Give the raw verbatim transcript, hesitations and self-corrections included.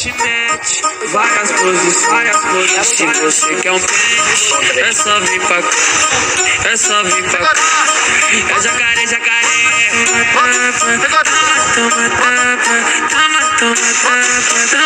Várias poses, várias poses. Se você quer um peixe, é só vir pra cá. É só vir pra cá. É jacaré, jacaré. Toma, toma, toma, toma, toma, toma, toma.